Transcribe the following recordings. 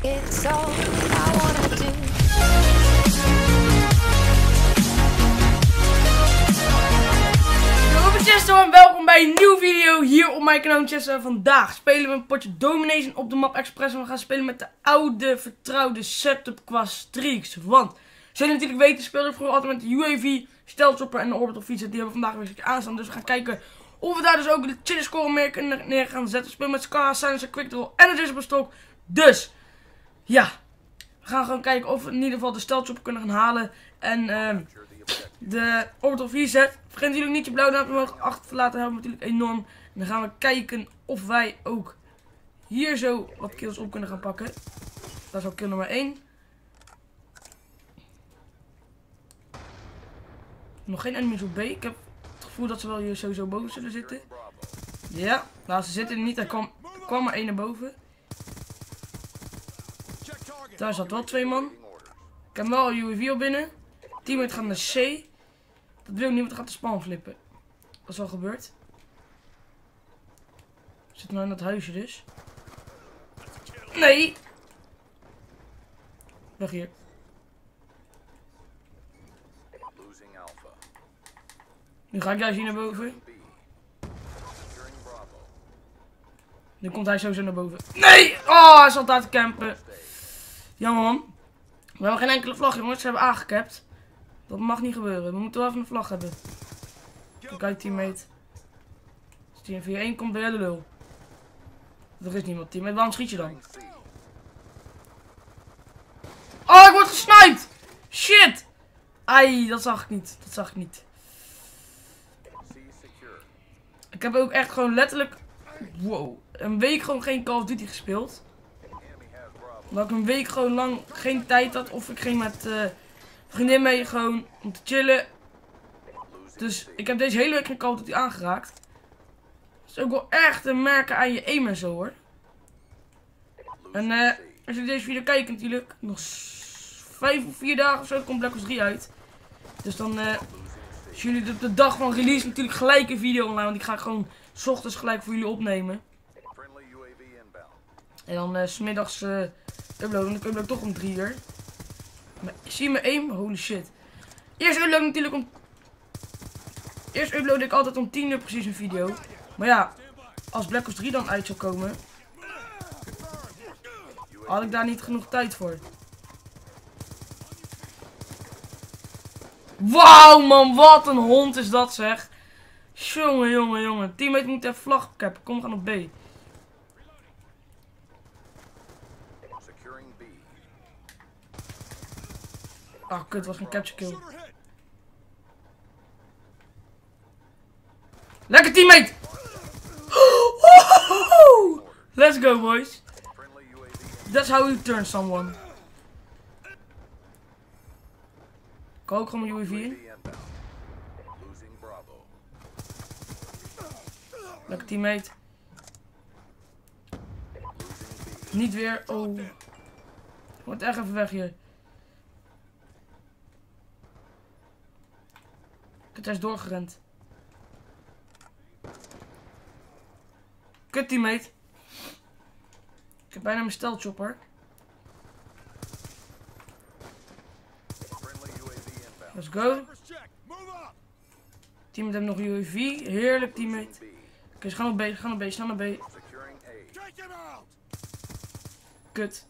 It's all I wanna do. Yo, Chesto en welkom bij een nieuwe video hier op mijn kanaal Chesto. Vandaag spelen we een potje Domination op de map Express. En we gaan spelen met de oude vertrouwde setup qua streaks. Want, zoals jullie natuurlijk weten, speelde ik vroeger altijd met de UAV, Stealthchopper en de Orbital Fietser. Die hebben we vandaag weer aanstaan. Dus we gaan kijken of we daar dus ook de chilly score meer kunnen neer gaan zetten. We spelen met Scar, Silencer, Quick Draw en een Disable Stock. Dus, ja. We gaan gewoon kijken of we in ieder geval de Stealthchopper kunnen gaan halen. En de Orbital Fietser. Vergeet natuurlijk niet je blauwe duimpje omhoog achter te laten. Helpen natuurlijk enorm. En dan gaan we kijken of wij ook hier zo wat kills op kunnen gaan pakken. Dat is al kill nummer 1. Nog geen enemies op B. Ik heb het gevoel dat ze wel hier sowieso boven zullen zitten. Ja, nou ze zitten er niet. Er kwam maar één naar boven. Daar zat wel 2 man. Ik heb wel een UAV al binnen. Teammate gaat naar C. Dat wil ik niet, want dan gaat de spawn flippen. Dat is al gebeurd. Zit nou in dat huisje dus. Nee! Weg hier. Nu ga ik juist hier naar boven. Nu komt hij sowieso naar boven. Nee! Oh, hij zat daar te campen. Jammer man. We hebben geen enkele vlag jongens, ze hebben aangekapt. Dat mag niet gebeuren, we moeten wel even een vlag hebben. Kijk uit teammate. Als team 4-1 komt, ben jij de lul. Er is niemand teammate, waarom schiet je dan? Oh, ik word gesniped! Shit! Ai, dat zag ik niet, dat zag ik niet. Ik heb ook echt gewoon letterlijk, wow, een week gewoon geen Call of Duty gespeeld. Omdat ik een week gewoon lang geen tijd had of ik ging met vriendin mee gewoon om te chillen. Dus ik heb deze hele week geen Call of Duty aangeraakt. Dat is ook wel echt te merken aan je aim en zo hoor. En als jullie deze video kijken natuurlijk, nog 5 of 4 dagen of zo komt Black Ops 3 uit. Dus dan als jullie op de dag van release natuurlijk gelijk een video online, want die ga ik gewoon 's ochtends gelijk voor jullie opnemen. En dan 's middags uploaden, dan upload ik toch om 3 uur. Maar zie je mijn aim? Holy shit. Eerst upload ik altijd om 10 uur precies een video. Maar ja, als Black Ops 3 dan uit zou komen, had ik daar niet genoeg tijd voor. Wauw man, wat een hond is dat zeg. Jongen, jongen, jongen. Teammate moet even vlag cappen. Kom, we gaan op B. Ah, kut, was geen capture kill. Lekker teammate! Let's go boys. That's how you turn someone. Ik hou ook gewoon mijn UAV in. Lekker teammate. Niet weer. Oh. Ik word echt even weg hier. Kut, hij is doorgerend. Kut teammate. Ik heb bijna mijn Stealthchopper. Let's go. Teammate heeft nog UAV. Heerlijk teammate. Oké, ze gaan op B, ze gaan op B, ze gaan op B. Kut.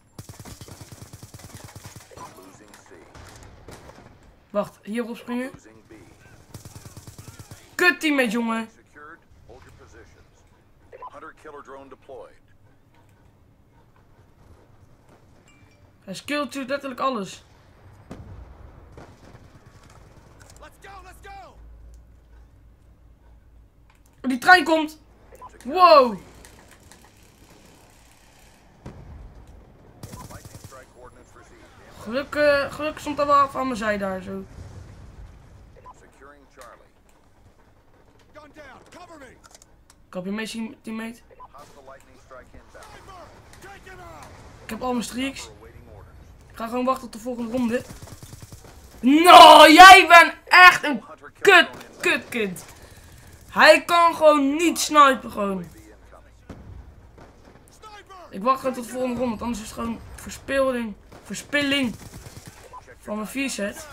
Wacht, hier opspringen. Kut teammate jongen. Hij skillt natuurlijk letterlijk alles. Oh, die trein komt. Wow. Gelukkig stond er wel af aan mijn zij daar zo. Kan je mee zien, teammate? Ik heb al mijn streaks. Ik ga gewoon wachten tot de volgende ronde. No, jij bent echt een kutkind. Hij kan gewoon niet snipen gewoon. Ik wacht gewoon tot de volgende ronde, want anders is het gewoon verspilling van mijn 4-set.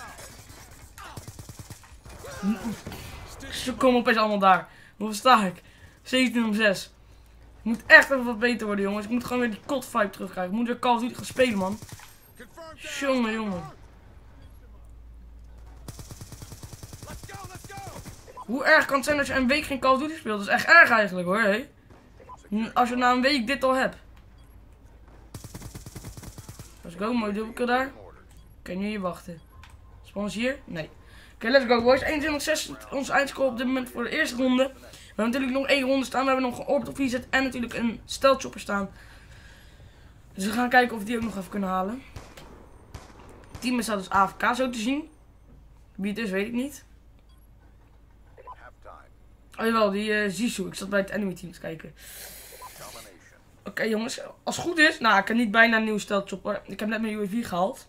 Ze komen opeens allemaal daar. Hoeveel sta ik? 17-6. Ik moet echt even wat beter worden, jongens. Ik moet gewoon weer die COD vibe terugkrijgen. Ik moet weer Call of Duty gaan spelen, man. Jongen, jongen. Hoe erg kan het zijn als je een week geen Call of Duty speelt? Dat is echt erg eigenlijk, hoor. Hé. Als je na een week dit al hebt. Let's go, mooi dubbelkill daar. Oké, nu hier wachten. Spannend hier? Nee. Oké, let's go, boys. 21-6 ons eindscore op dit moment voor de eerste ronde. We hebben natuurlijk nog 1 ronde staan. We hebben nog een orbital V-set en natuurlijk een stealth chopper staan. Dus we gaan kijken of we die ook nog even kunnen halen. Het team staat dus AFK zo te zien. Wie het is, weet ik niet. Oh jawel, die Zizou. Ik zat bij het enemy team te kijken. Oké, jongens, als het goed is. Nou, ik heb niet bijna een nieuwe stealth chopper. Ik heb net mijn UAV gehaald.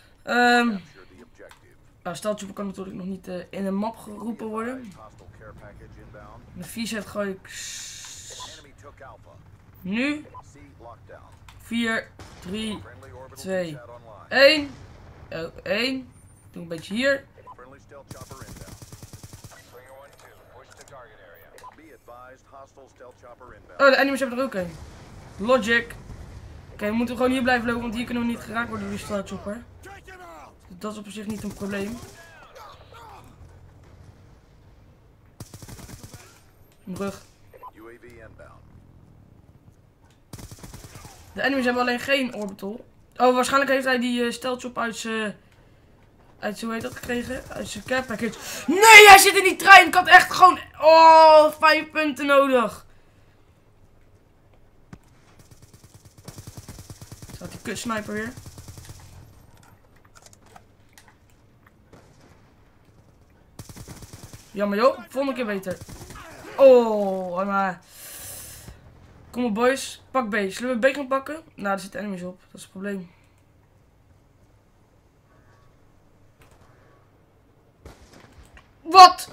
Nou, stealth chopper kan natuurlijk nog niet in een map geroepen worden. De V-set gooi ik nu. 4, 3, 2, 1. Oh, 1. Doe een beetje hier. Oh, de enemies hebben er ook een. Logic. Oké, we moeten gewoon hier blijven lopen, want hier kunnen we niet geraakt worden door die stealth chopper. Dus dat is op zich niet een probleem. Een brug. De enemies hebben alleen geen orbital. Oh, waarschijnlijk heeft hij die stealth chopper uit zijn... hoe heet dat gekregen? Uit zijn care package. Nee, hij zit in die trein. Ik had echt gewoon... Oh, 5 punten nodig. Staat die kutsniper weer. Jammer joh, volgende keer beter. Oh, maar... Kom op boys, pak B. Zullen we B gaan pakken? Nou, daar zitten enemies op. Dat is het probleem. Wat?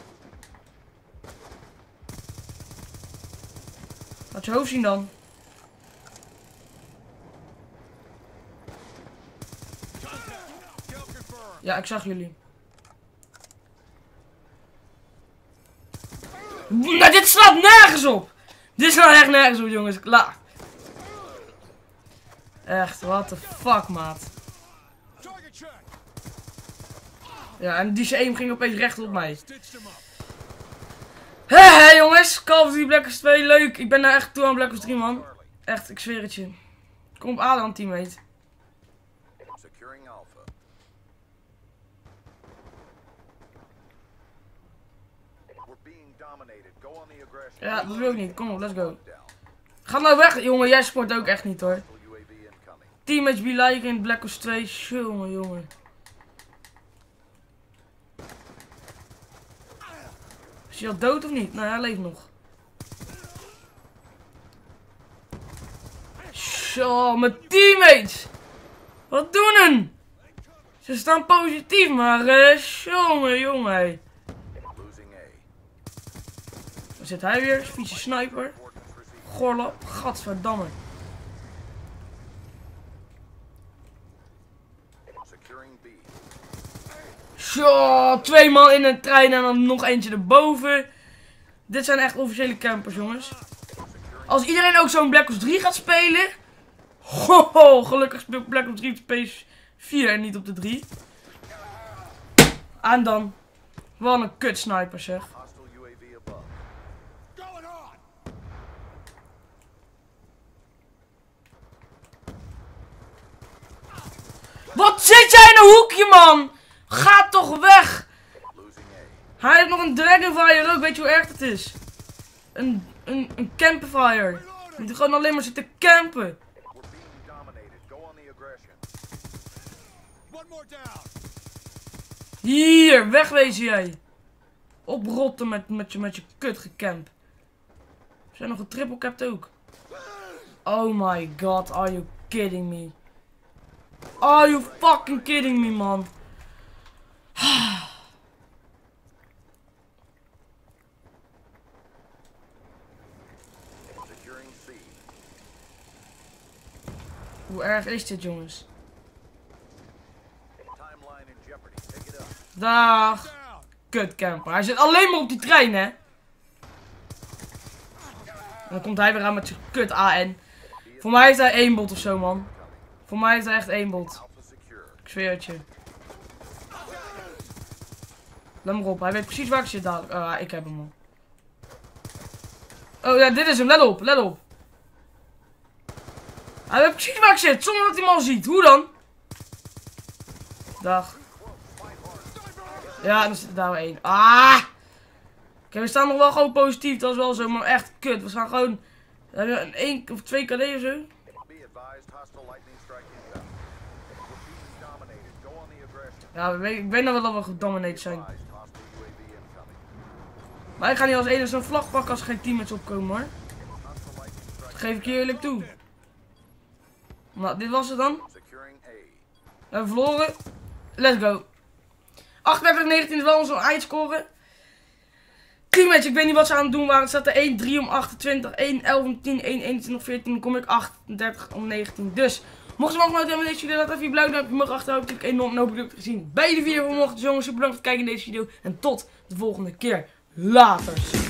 Laat je hoofd zien dan. Ja, ik zag jullie. Nou, dit slaat nergens op. Dit slaat echt nergens op, jongens. Klaar. Echt, what the fuck, maat. Ja, en die aim ging opeens recht op mij. Hé, jongens. Call of Duty Black Ops 2, leuk. Ik ben daar echt toe aan Black Ops 3, man. Echt, ik zweer het je. Kom op aan, teammate. Ja, dat wil ik niet. Kom op, let's go. Ga nou weg, jongen. Jij sport ook echt niet, hoor. Teammates be like in Black Ops 2. Jongen, jongen. Is hij al dood of niet? Nou, hij leeft nog. Zo, mijn teammates. Wat doen hun? Ze staan positief, maar jongen, jongen. Daar zit hij weer, vieze sniper. Gorlap, gadverdamme. Zo, 2 man in een trein en dan nog eentje erboven. Dit zijn echt officiële campers, jongens. Als iedereen ook zo'n Black Ops 3 gaat spelen. Hoho, gelukkig speelt Black Ops 3 op de PS4 en niet op de 3. En dan. Wat een kut sniper, zeg. Wat zit jij in een hoekje, man? Ga toch weg! Hij heeft nog een Dragonfire ook, weet je hoe erg het is? Een campfire. Je moet gewoon alleen maar zitten campen. Hier, wegwezen jij. Oprotten met je kut gecamp. We zijn nog een triple capped ook. Oh my god, are you kidding me? Are you fucking kidding me, man? Hoe erg is dit, jongens? Dag. Kut camper. Hij zit alleen maar op die trein, hè? Dan komt hij weer aan met zijn kut AN. Voor mij is hij 1 bot of zo, man. Voor mij is hij echt 1 bot. Ik zweer het je. Let maar op. Hij weet precies waar ik zit dadelijk. Oh, ik heb hem al. Oh ja, dit is hem. Let op. Let op. Hij weet precies waar ik zit. Zonder dat hij hem al ziet. Hoe dan? Dag. Ja, dan zit er daar weer 1. Ah! Oké, we staan nog wel gewoon positief. Dat is wel zo, maar echt kut. We staan gewoon... We hebben een 1 of 2 KD of zo. Ja, ik weet nog wel dat we gedomineerd zijn. Maar ik ga niet als enige zo'n vlag pakken als er geen teammates opkomen, hoor. Dat geef ik je eerlijk toe. Nou, dit was het dan. We hebben verloren. Let's go. 38-19 is wel onze eindscore. Teammates, ik weet niet wat ze aan het doen waren. Het staat er 1-3 om 28, 1-11 om 10, 1-21 om 14. Dan kom ik 38 om 19. Dus, mocht je nog nooit hebben deze video, laat even je blauw duimpje omhoog achter. Hoop ik enorm en hopelijk gezien bij de video van morgen. Dus jongens, super bedankt voor het kijken in deze video. En tot de volgende keer. Later.